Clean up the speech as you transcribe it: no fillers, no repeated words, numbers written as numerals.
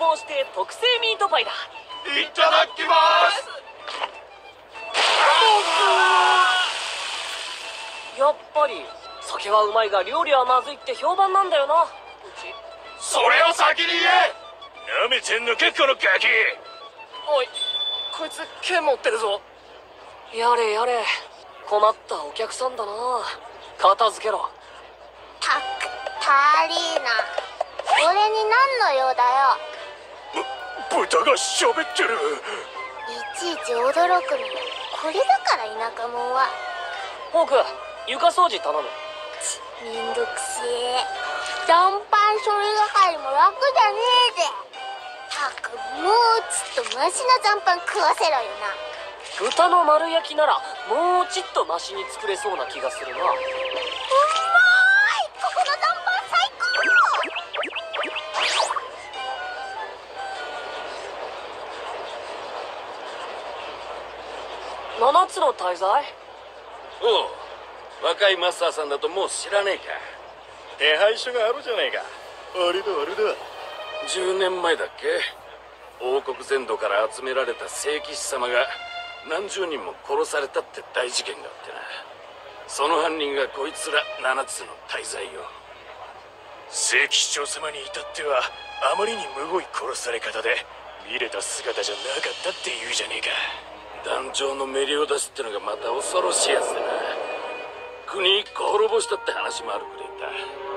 申して特製ミートパイだ。 いただきます。 やっぱり酒はうまいが料理はまずいって評判なんだよな、うち。 それを先に言え。なめてんのかこのガキ。 おい、こいつ剣持ってるぞ。やれやれ、困ったお客さんだな。片付けろ。 たくタリーナ、俺に何の用だよ。 豚が喋ってる。 いちいち驚くのよ。これだから田舎者は。 ホーク、床掃除頼む。 めんどくせえ。残飯処理係も楽じゃねえぜ。たく、もうちょっとマシな残飯食わせろよな。 豚の丸焼きならもうちっとマシに作れそうな気がするな。 うまーい。ここの残飯最高。7つの大罪。 おう、若いマスターさんだともう知らねえか。手配書があるじゃねえか。あれだあれだ。10年前だっけ、王国全土から集められた聖騎士様が何十人も殺されたって大事件があってな。その犯人がこいつら7つの大罪よ。 聖騎士長様に至ってはあまりにむごい殺され方で見れた姿じゃなかったって言うじゃねえか。 壇上のメリオダスってのがまた恐ろしいやつでな。国一個滅ぼしたって話もあるくらいだ。